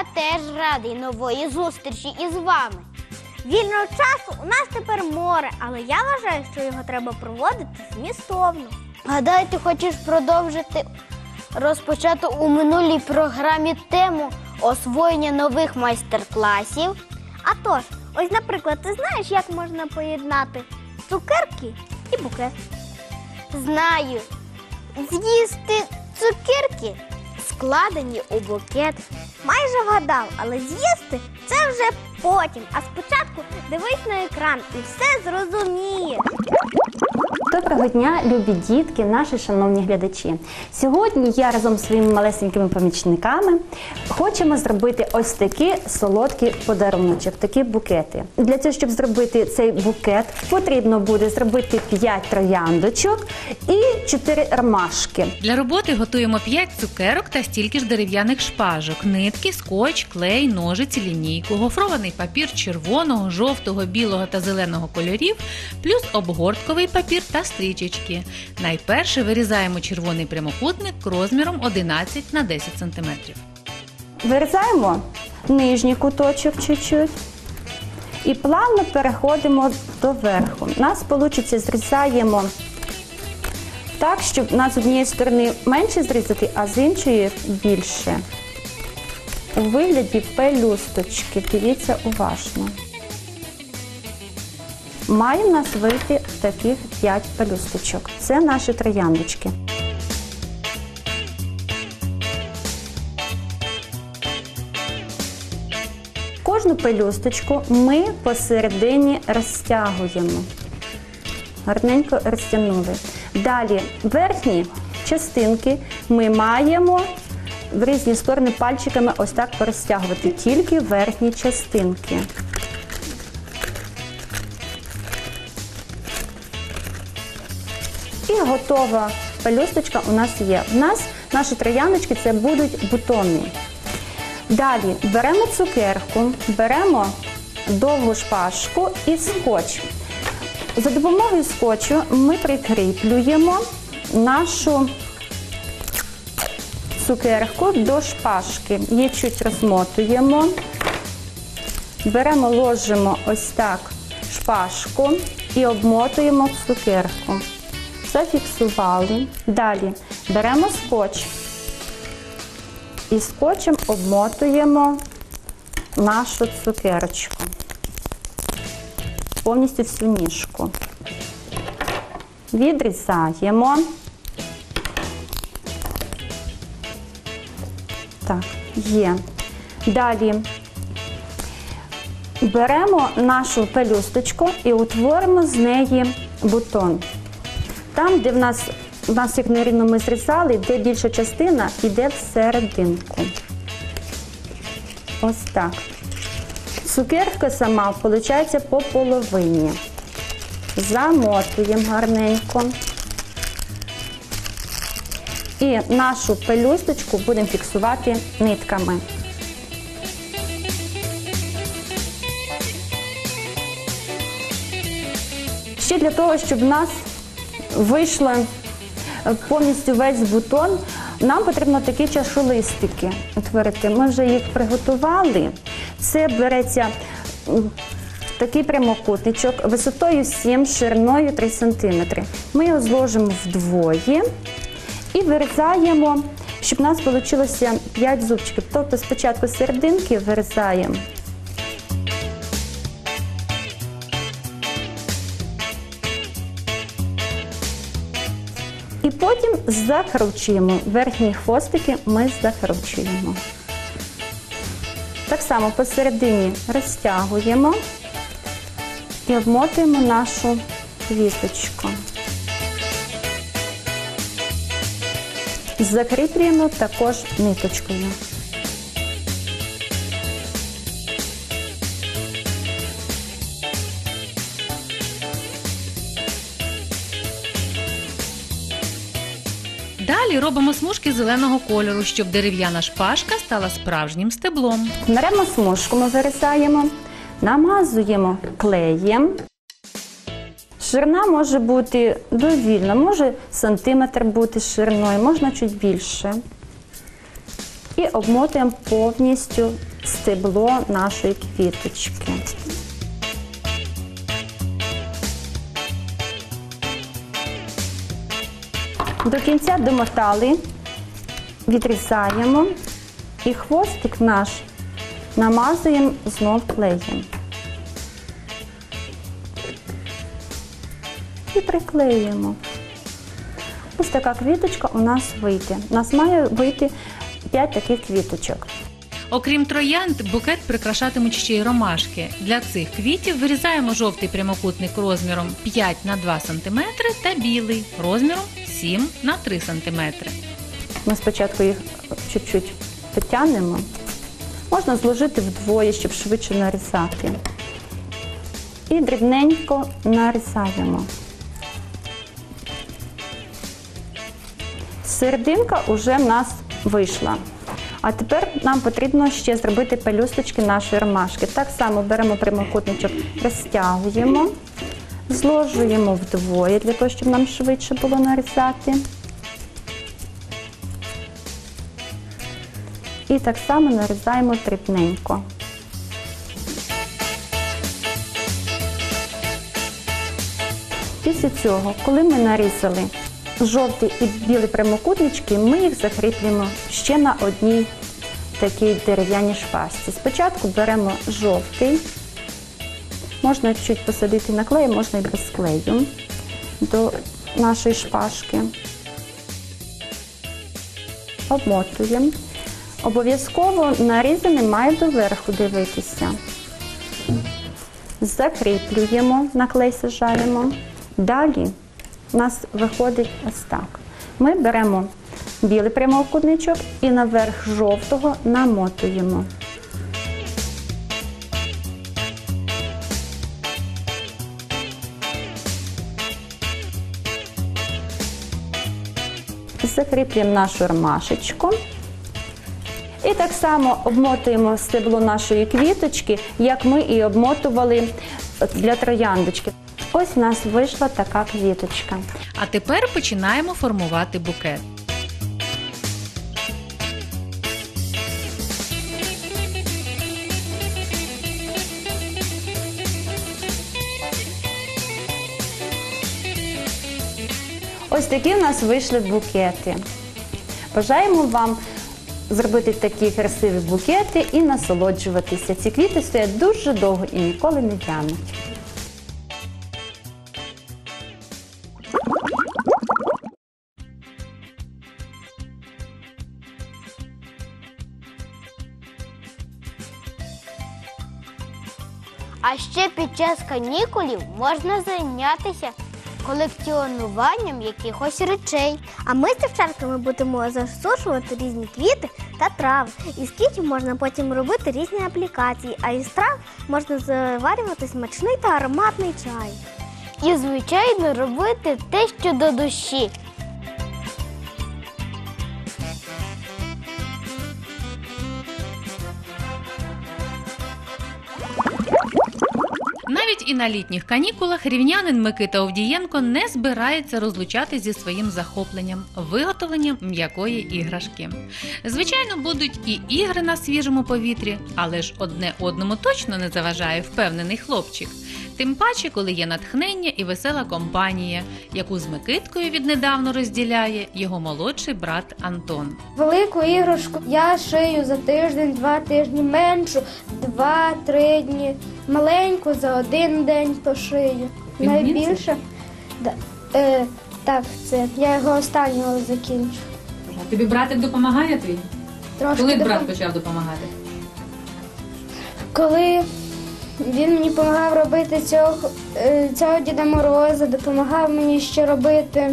теж радий нової зустрічі із вами. Вільного часу у нас тепер море, але я вважаю, що його треба проводити змістовно. Гадаю, ти хочеш продовжити розпочату у минулій програмі тему освоєння нових майстер-класів? А тож, ось, наприклад, ти знаєш, як можна поєднати цукерки і букет? Знаю. З'їсти цукерки, складені у букет. Майже вгадав, але з'їсти – це вже потім. А спочатку дивись на екран і все зрозумієш. Доброго дня, любі дітки, наші шановні глядачі. Сьогодні я разом зі своїми малесенькими помічниками хочемо зробити ось такі солодкі подаруночок, такі букети. Для цього, щоб зробити цей букет, потрібно буде зробити 5 трояндочок і 4 ромашки. Для роботи готуємо 5 цукерок та стільки ж дерев'яних шпажок, нитки, скотч, клей, ножиці, лінійку, гофрований папір червоного, жовтого, білого та зеленого кольорів, плюс обгортковий папір та стрічечки. Найперше вирізаємо червоний прямокутник розміром 11 на 10 см. Вирізаємо нижній куточок чуть-чуть і плавно переходимо до верху. У нас вийде, зрізаємо так, щоб нас з однієї сторони менше зрізати, а з іншої більше. У вигляді пелюсточки. Дивіться уважно. Має в нас вийти таких 5 пелюсточок. Це наші трояндочки. Кожну пелюсточку ми посередині розтягуємо. Гарненько розтягнули. Далі верхні частинки ми маємо в різні сторони пальчиками ось так порозтягувати, тільки верхні частинки. І готова пелюсточка у нас є. У нас наші трояндочки це будуть бутони. Далі беремо цукерку, беремо довгу шпажку і скотч. За допомогою скотчу ми прикріплюємо нашу цукерку до шпажки. Її чуть розмотуємо. Беремо, ложимо ось так шпажку і обмотуємо цукерку. Зафіксували. Далі беремо скотч і скотчем обмотуємо нашу цукерочку. Повністю всю ніжку. Відрізаємо. Так, є. Далі беремо нашу пелюсточку і утворимо з неї бутон. Там, де в нас як нерівно ми зрізали, де більша частина йде всерединку. Ось так. Цукерка сама виходить по половині. Замотуємо гарненько. І нашу пелюсточку будемо фіксувати нитками. Ще для того, щоб в нас вийшло повністю весь бутон, нам потрібно такі чашолистики утворити. Ми вже їх приготували. Це береться такий прямокутничок висотою 7, шириною 3 см. Ми його зложимо вдвоє і вирізаємо, щоб у нас вийшло 5 зубчиків. Тобто спочатку з серединки вирізаємо. І потім закручуємо. Верхні хвостики ми закручуємо. Так само посередині розтягуємо і обмотуємо нашу квіточку. Закріплюємо також ниточкою. Далі робимо смужки зеленого кольору, щоб дерев'яна шпажка стала справжнім стеблом. Беремо смужку, ми вирізаємо, намазуємо клеєм. Ширина може бути довільна, може сантиметр бути шириною, можна чуть більше. І обмотуємо повністю стебло нашої квіточки. До кінця домотали, відрізаємо і хвостик наш намазуємо знов клеєм. І приклеюємо. Ось така квіточка у нас вийде. У нас має вийти 5 таких квіточок. Окрім троянд, букет прикрашатимуть ще й ромашки. Для цих квітів вирізаємо жовтий прямокутник розміром 5 на 2 см та білий розміром 7 на 3 см. Ми спочатку їх чуть-чуть підтягнемо. Можна зложити вдвоє, щоб швидше нарізати. І дрібненько нарізаємо. Серединка вже в нас вийшла. А тепер нам потрібно ще зробити пелюсточки нашої ромашки. Так само беремо прямокутничок, розтягуємо, зложуємо вдвоє, для того, щоб нам швидше було нарізати. І так само нарізаємо дрібненько. Після цього, коли ми нарізали жовті і білі прямокутнички, ми їх закріплюємо ще на одній такій дерев'яній шпажці. Спочатку беремо жовтий, можна чуть посадити на клей, можна і без клею до нашої шпажки. Обмотуємо. Обов'язково нарізаний має доверху дивитися. Закріплюємо, на клей сажаємо. Далі у нас виходить ось так. Ми беремо білий прямокутничок і наверх жовтого намотуємо. Закріплюємо нашу ромашечку. І так само обмотуємо стебло нашої квіточки, як ми і обмотували для трояндочки. Ось у нас вийшла така квіточка. А тепер починаємо формувати букет. Ось такі у нас вийшли букети. Бажаємо вам зробити такі красиві букети і насолоджуватися. Ці квіти стоять дуже довго і ніколи не в'януть. А ще під час канікулів можна зайнятися колекціонуванням якихось речей. А ми з дівчатками будемо засушувати різні квіти та трави. Із квітів можна потім робити різні аплікації, а із трав можна заварювати смачний та ароматний чай. І, звичайно, робити те, що до душі. Навіть і на літніх канікулах рівнянин Микита Овдієнко не збирається розлучатись зі своїм захопленням – виготовленням м'якої іграшки. Звичайно, будуть і ігри на свіжому повітрі, але ж одне одному точно не заважає впевнений хлопчик. Тим паче, коли є натхнення і весела компанія, яку з Микиткою віднедавно розділяє його молодший брат Антон. Велику іграшку я шию за тиждень, 2 тижні, меншу 2-3 дні, маленьку за 1 день пошию. Найбільше так, це я його останнього закінчу. Тобі братик допомагає твій? Трошки Коли брат почав допомагати? Коли він мені допомагав робити цього Діда Мороза, допомагав мені ще робити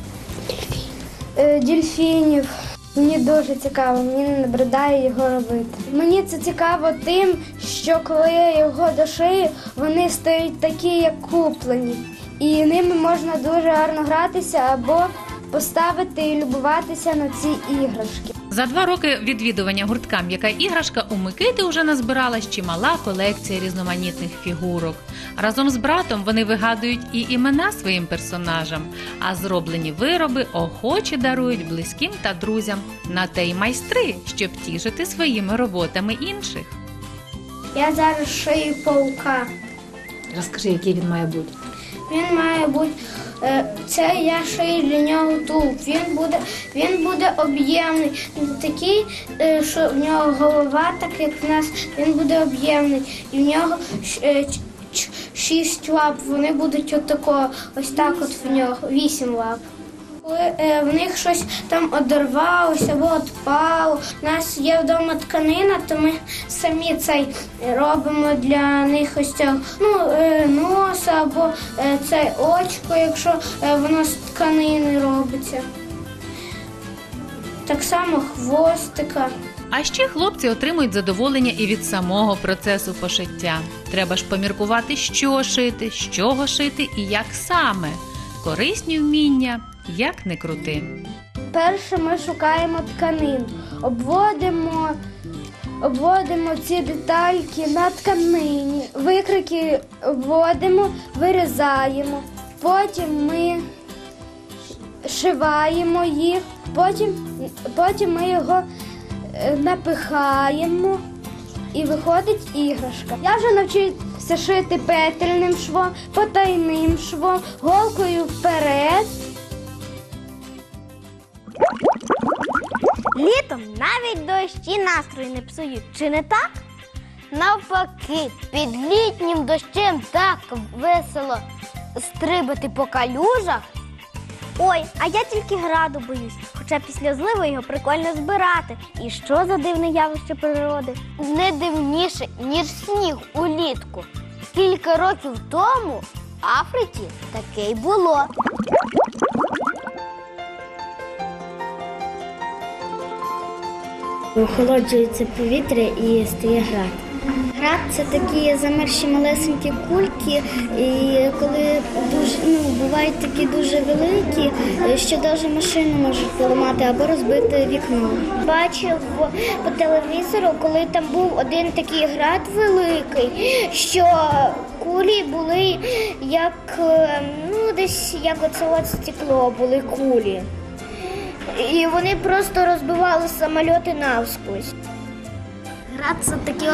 дельфінів. Мені дуже цікаво, мені не набридає його робити. Мені це цікаво тим, що коли я його дошию, вони стають такі, як куплені. І ними можна дуже гарно гратися або поставити і любуватися на ці іграшки. За 2 роки відвідування гуртка «М'яка іграшка» у Микити вже назбиралась чимала колекція різноманітних фігурок. Разом з братом вони вигадують і імена своїм персонажам, а зроблені вироби охоче дарують близьким та друзям. На те й майстри, щоб тішити своїми роботами інших. Я зараз шию паука. Розкажи, який він має бути. Він має бути, це я шию для нього тулуб. Він буде об'ємний, не такий, що в нього голова, так як в нас, він буде об'ємний. І в нього 6 лап, вони будуть отако, ось так от в нього, 8 лап. Коли в них щось там одірвалося або відпало, у нас є вдома тканина, то ми самі робимо для них ось цього носа або очко, якщо воно з тканини робиться. Так само хвостика. А ще хлопці отримують задоволення і від самого процесу пошиття. Треба ж поміркувати, що шити, з чого шити і як саме. Корисні вміння, як не крути. Перше ми шукаємо тканину, обводимо ці детальки на тканині, викрики обводимо, вирізаємо, потім ми шиваємо їх, потім ми його напихаємо і виходить іграшка. Я вже навчився шити петельним швом, потайним швом, голкою вперед. Літом навіть дощі настрої не псують, чи не так? Навпаки, під літнім дощем так весело стрибати по калюжах. Ой, а я тільки граду боюсь, хоча після зливи його прикольно збирати. І що за дивне явище природи? Не дивніше, ніж сніг улітку. Кілька років тому в Африці таке й було. Охолоджується повітря і стає град. Град – це такі замерзші малесенькі кульки, і коли бувають такі дуже великі, що навіть машину можуть поламати або розбити вікно. Бачив по телевізору, коли там був один такий град великий, що кулі були як, десь як оце стекло були кулі. І вони просто розбивали самоліти навскось. Град – це такі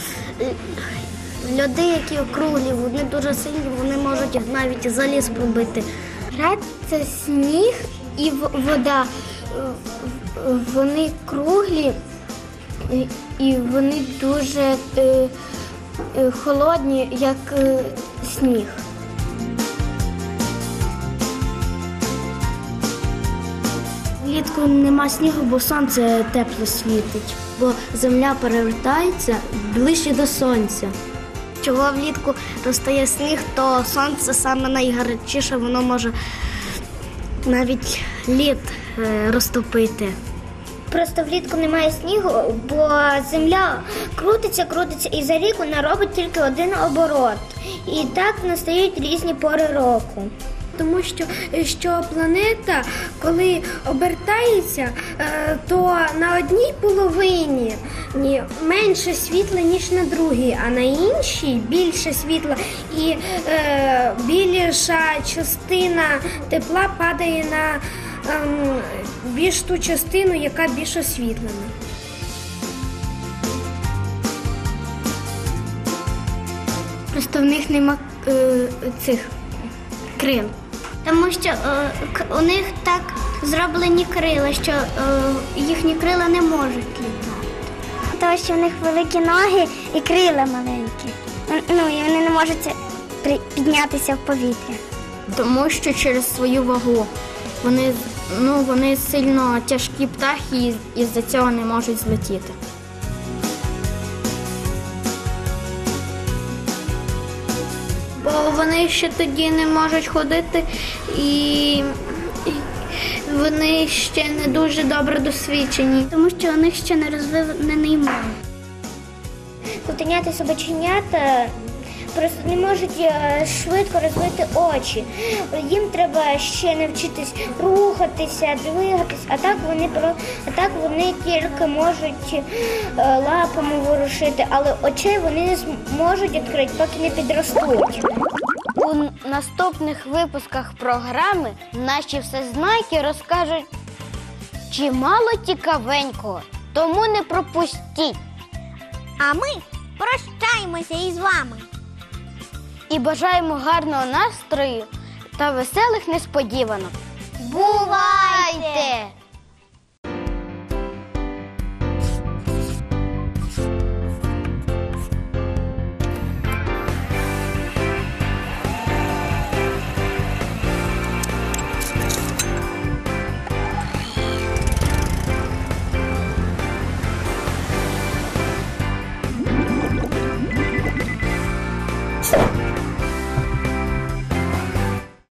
льоди, які округлі, вони дуже сильні, вони можуть навіть заліз пробити. Град – це сніг і вода. Вони круглі і вони дуже холодні, як сніг. Влітку нема снігу, бо сонце тепло світить, бо земля перевертається ближче до сонця. Чого влітку розтає сніг, то сонце саме найгарячіше, воно може навіть лід розтопити. Просто влітку немає снігу, бо земля крутиться і за рік вона робить тільки один оборот. І так настають різні пори року. Тому що планета, коли обертається, то на одній половині менше світла, ніж на другій, а на іншій більше світла. І більша частина тепла падає на більш ту частину, яка більш освітлена. Просто в них нема цих крил. Тому що у них так зроблені крила, що їхні крила не можуть літати. Тому що в них великі ноги і крила маленькі. І вони не можуть піднятися в повітря. Тому що через свою вагу. Вони сильно тяжкі птахи і з-за цього не можуть злетіти. Бо вони ще тоді не можуть ходити і вони ще не дуже добре досвідчені. Тому що у них ще не розвинений мозок. Котеняти собаченята просто не можуть швидко розвити очі. Їм треба ще навчитись рухатися, двигатись, а так вони тільки можуть лапами ворушити, але очей вони не зможуть відкрити, поки не підростуть. У наступних випусках програми наші всезнайки розкажуть чимало цікавенького, тому не пропустіть. А ми прощаємося! прощаємося із вами. І бажаємо гарного настрою та веселих несподіванок. Бувайте! Все.